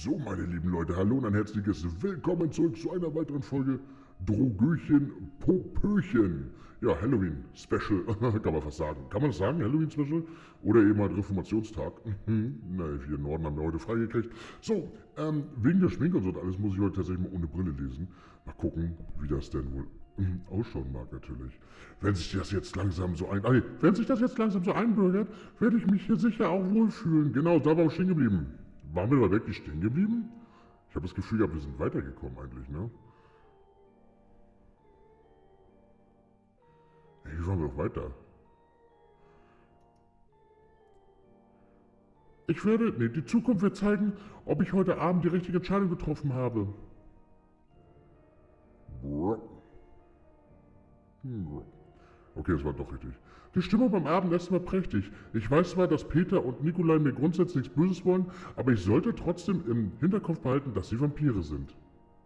So, meine lieben Leute, hallo und ein herzliches Willkommen zurück zu einer weiteren Folge Drogöchen Popöchen. Ja, Halloween-Special, kann man fast sagen. Kann man das sagen, Halloween-Special? Oder eben halt Reformationstag. Na, wir im Norden haben wir heute freigekriegt. So, wegen der Schminke und so alles muss ich heute tatsächlich mal ohne Brille lesen. Mal gucken, wie das denn wohl ausschauen mag natürlich. Wenn sich das jetzt langsam so einbürgert, werde ich mich hier sicher auch wohlfühlen. Genau, da war ich stehen geblieben. Waren wir da wirklich stehen geblieben? Ich habe das Gefühl gehabt, wir sind weitergekommen eigentlich, ne? Hey, wie waren wir doch weiter? Die Zukunft wird zeigen, ob ich heute Abend die richtige Entscheidung getroffen habe. Okay, das war doch richtig. Die Stimmung beim Abendessen war prächtig. Ich weiß zwar, dass Peter und Nikolai mir grundsätzlich nichts Böses wollen, aber ich sollte trotzdem im Hinterkopf behalten, dass sie Vampire sind.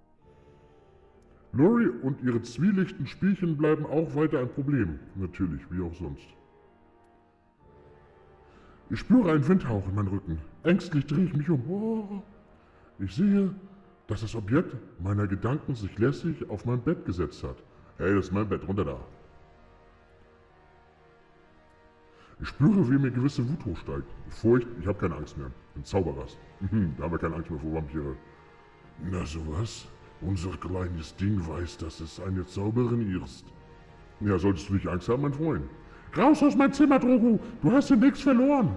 Lori und ihre zwielichten Spielchen bleiben auch weiter ein Problem. Natürlich, wie auch sonst. Ich spüre einen Windhauch in meinem Rücken. Ängstlich drehe ich mich um. Oh. Ich sehe, dass das Objekt meiner Gedanken sich lässig auf mein Bett gesetzt hat. Hey, das ist mein Bett, runter da. Ich spüre, wie mir gewisse Wut hochsteigt. Furcht, ich habe keine Angst mehr. Ein Zauberrast. Da haben wir keine Angst mehr vor Vampire. Na sowas? Unser kleines Ding weiß, dass es eine Zauberin ist. Ja, solltest du nicht Angst haben, mein Freund. Raus aus meinem Zimmer, Drogo! Du hast hier nichts verloren!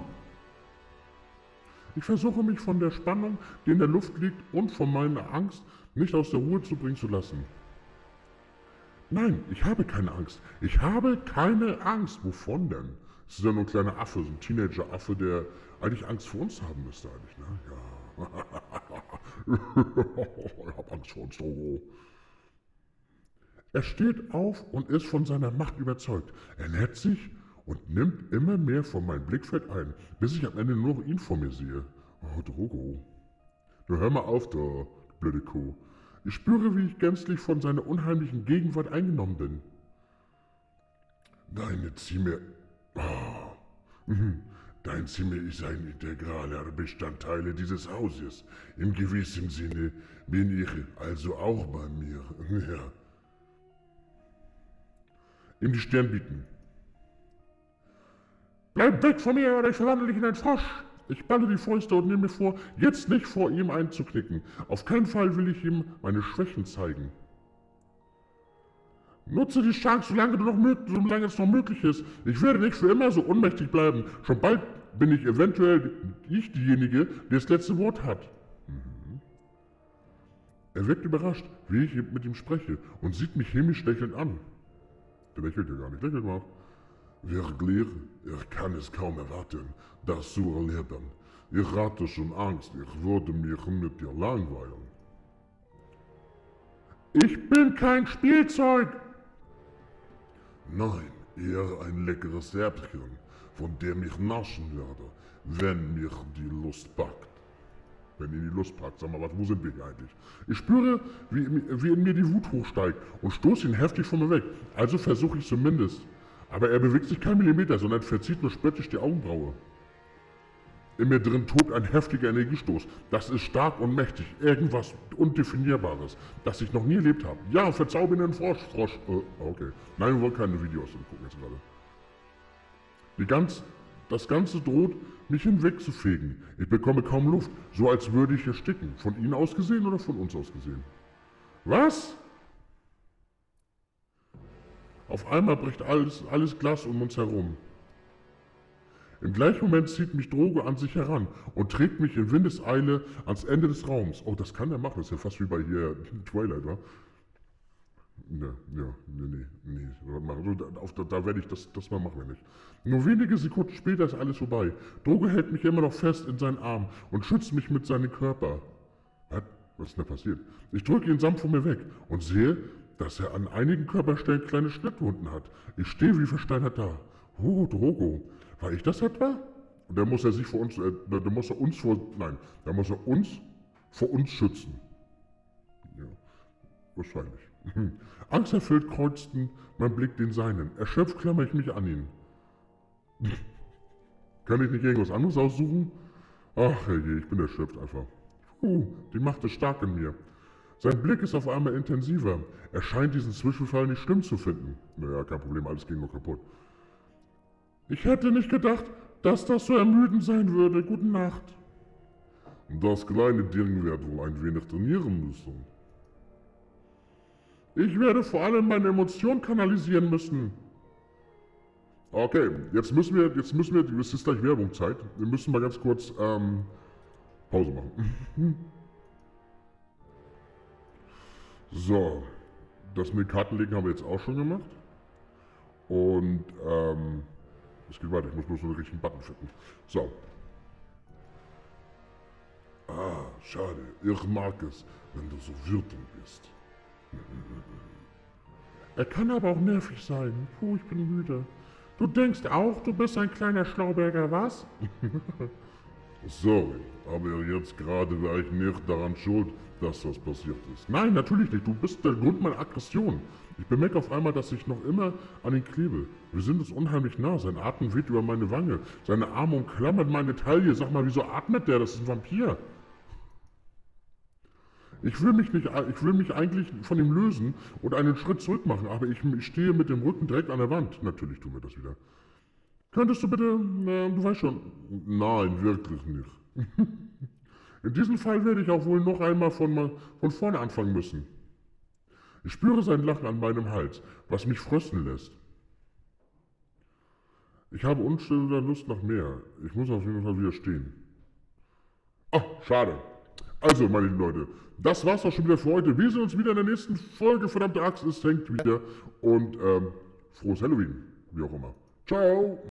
Ich versuche mich von der Spannung, die in der Luft liegt, und von meiner Angst nicht aus der Ruhe zu bringen zu lassen. Nein, ich habe keine Angst. Ich habe keine Angst. Wovon denn? Das ist ja nur ein kleiner Affe, so ein Teenager-Affe, der eigentlich Angst vor uns haben müsste eigentlich, ne? Ja. Ich hab Angst vor uns, Drogo. Er steht auf und ist von seiner Macht überzeugt. Er nähert sich und nimmt immer mehr von meinem Blickfeld ein, bis ich am Ende nur noch ihn vor mir sehe. Oh, Drogo. Nur hör mal auf, du blöde Kuh. Ich spüre, wie ich gänzlich von seiner unheimlichen Gegenwart eingenommen bin. Dein Zimmer ist ein integraler Bestandteil dieses Hauses. Im gewissen Sinne bin ich also auch bei mir. Ja. Ihm die Stirn bieten. Bleib weg von mir oder ich verwandle dich in einen Frosch. Ich balle die Fäuste und nehme mir vor, jetzt nicht vor ihm einzuknicken. Auf keinen Fall will ich ihm meine Schwächen zeigen. Nutze die Chance, solange es noch möglich ist. Ich werde nicht für immer so ohnmächtig bleiben. Schon bald bin ich eventuell diejenige, die das letzte Wort hat. Er wirkt überrascht, wie ich mit ihm spreche, und sieht mich hämisch lächelnd an. Der lächelt ja gar nicht, lächelt mal. Wirklich, ich kann es kaum erwarten, das zu erleben. Ich hatte schon Angst, ich würde mich mit dir langweilen. Ich bin kein Spielzeug! Nein, eher ein leckeres Erbchen, von dem ich naschen werde, wenn mich die Lust packt. Wenn ihn die Lust packt, sag mal, wo sind wir hier eigentlich? Ich spüre, wie in mir die Wut hochsteigt und stoße ihn heftig von mir weg. Also versuche ich zumindest. Aber er bewegt sich keinen Millimeter, sondern verzieht nur spöttisch die Augenbraue. In mir drin tobt ein heftiger Energiestoß. Das ist stark und mächtig. Irgendwas Undefinierbares, das ich noch nie erlebt habe. Ja, verzauber einen Frosch. Okay. Nein, wir wollen keine Videos gucken jetzt gerade. Das Ganze droht, mich hinwegzufegen. Ich bekomme kaum Luft, so als würde ich ersticken. Von Ihnen aus gesehen oder von uns aus gesehen? Was? Auf einmal bricht alles Glas um uns herum. Im gleichen Moment zieht mich Drogo an sich heran und trägt mich in Windeseile ans Ende des Raums. Oh, das kann er machen. Das ist ja fast wie bei hier Twilight, wa? Nee. Da werde ich das mal machen wir nicht. Nur wenige Sekunden später ist alles vorbei. Drogo hält mich immer noch fest in seinen Arm und schützt mich mit seinem Körper. Was ist denn da passiert? Ich drücke ihn sanft von mir weg und sehe, dass er an einigen Körperstellen kleine Schnittwunden hat. Ich stehe wie versteinert da. Oh, Drogo, war ich das etwa? Und da muss er sich vor uns, da muss er uns vor uns schützen. Ja, wahrscheinlich. Angsterfüllt kreuzten mein Blick den seinen. Erschöpft klammere ich mich an ihn. Kann ich nicht irgendwas anderes aussuchen? Ach herrje, ich bin erschöpft einfach. Die macht es stark in mir. Sein Blick ist auf einmal intensiver. Er scheint diesen Zwischenfall nicht schlimm zu finden. Naja, kein Problem, alles ging nur kaputt. Ich hätte nicht gedacht, dass das so ermüdend sein würde. Gute Nacht. Das kleine Ding wird wohl ein wenig trainieren müssen. Ich werde vor allem meine Emotionen kanalisieren müssen. Okay, jetzt müssen wir, es ist gleich Werbungzeit. Wir müssen mal ganz kurz Pause machen. So, das mit Kartenlegen haben wir jetzt auch schon gemacht. Und es geht weiter, ich muss bloß nur den richtigen Button finden. So. Ah, schade, ich mag es, wenn du so wütend bist. Er kann aber auch nervig sein. Puh, ich bin müde. Du denkst auch, du bist ein kleiner Schlauberger, was? Sorry, aber jetzt gerade war ich nicht daran schuld, dass das passiert ist. Nein, natürlich nicht. Du bist der Grund meiner Aggression. Ich bemerke auf einmal, dass ich noch immer an ihn klebe. Wir sind uns unheimlich nah. Sein Atem weht über meine Wange. Seine Arme umklammern meine Taille. Sag mal, wieso atmet der? Das ist ein Vampir. Ich will mich eigentlich von ihm lösen und einen Schritt zurück machen, aber ich stehe mit dem Rücken direkt an der Wand. Natürlich tun wir das wieder. Könntest du bitte, du weißt schon, nein, wirklich nicht. In diesem Fall werde ich auch wohl noch einmal von vorne anfangen müssen. Ich spüre sein Lachen an meinem Hals, was mich frösten lässt. Ich habe unstillbar Lust nach mehr. Ich muss auf jeden Fall wieder stehen. Ah, schade. Also, meine lieben Leute, das war's auch schon wieder für heute. Wir sehen uns wieder in der nächsten Folge. Verdammte Axt, es hängt wieder. Und frohes Halloween, wie auch immer. Ciao!